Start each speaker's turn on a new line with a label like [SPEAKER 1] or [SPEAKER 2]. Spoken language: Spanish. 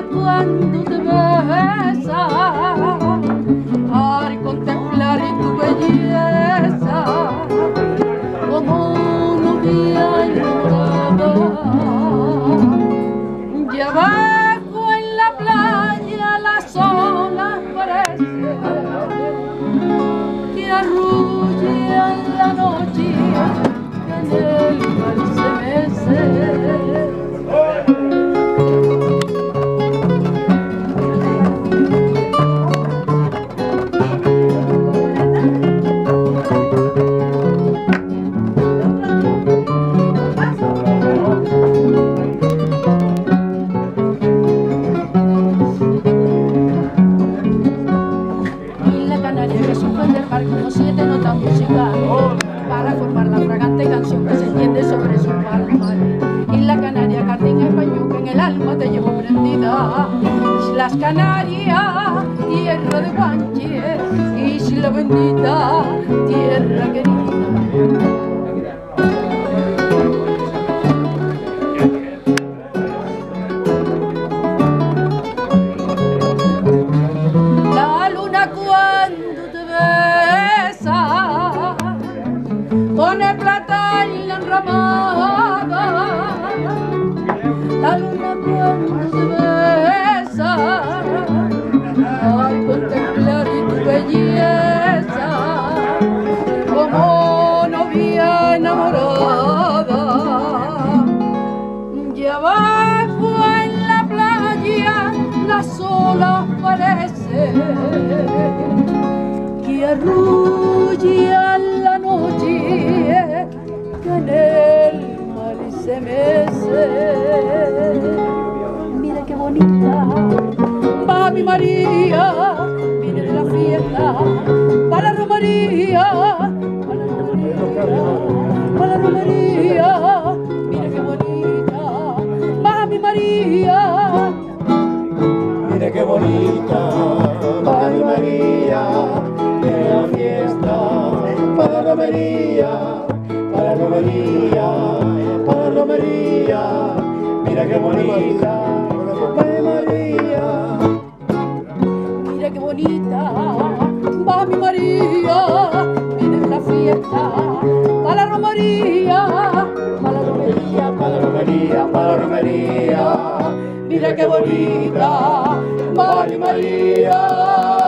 [SPEAKER 1] cuando te besa, al contemplar tu belleza, como novia enamorada, y abajo en la playa las olas parecen que arrullan la noche que en el mar se mece. Como 7 notas musicales para formar la fragante canción que se extiende sobre sus palmas. Isla Canaria, jardín español que en el alma te llevo prendida. Islas Canarias, tierra de Guanche, isla bendita, tierra querida. Pone plata en la enramada, la luna cuando te besa, al contemplar tu belleza, como novia enamorada, y abajo en la playa las olas parecen que arrullan la noche que en el mar se mece. Mira qué bonita va mi María, viene de la fiesta para la romería, para la romería, para la romería. Mira qué bonita va mi María,
[SPEAKER 2] mira qué bonita va mi María, de la fiesta para la romería, para la romería, para la romería. Mira qué bonita va mi María,
[SPEAKER 1] mira qué bonita va mi María, viene de la fiesta para la romería, para la romería,
[SPEAKER 2] para la romería, para la romería. Mira qué bonita va mi María.